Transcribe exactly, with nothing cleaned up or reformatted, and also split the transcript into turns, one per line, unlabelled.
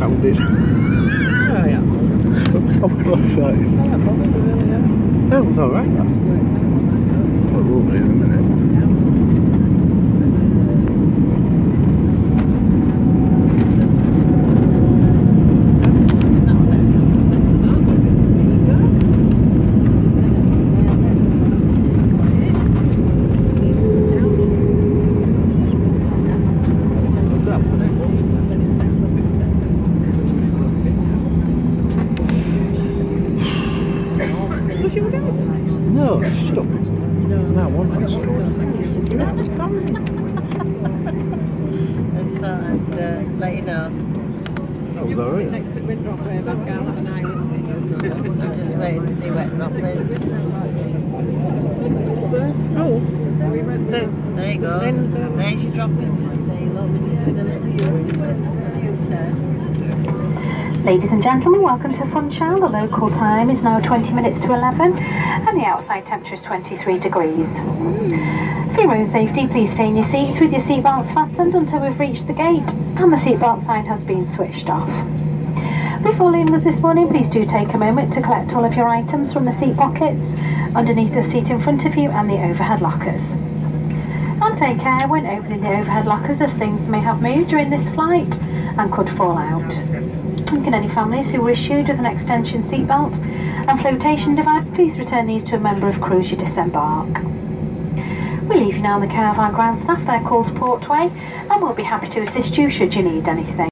grounded.
Oh yeah.
Of course that is.
Yeah, probably really, yeah.
That was alright. That just worked out on that note. Well, it will be in a minute. No, stop. No, I want that scored.
And so, and uh, let you know.
That was alright.
Next to Windrock way back out on an island.
I'm just waiting to see where it's not is.
Oh, we went there.
There you go. There's your drop into the sea. Look, we're just doing a little U-turn.
Ladies and gentlemen, welcome to FUNCHAL. The local time is now twenty minutes to eleven and the outside temperature is twenty-three degrees. For your own safety, please stay in your seats with your seatbelts fastened until we've reached the gate and the seatbelt sign has been switched off. Before leaving us this morning, please do take a moment to collect all of your items from the seat pockets, underneath the seat in front of you and the overhead lockers. And take care when opening the overhead lockers as things may have moved during this flight and could fall out. And can any families who were issued with an extension seatbelt and flotation device please return these to a member of crew as you disembark. We leave you now in the care of our ground staff. Their call's Portway and we'll be happy to assist you should you need anything.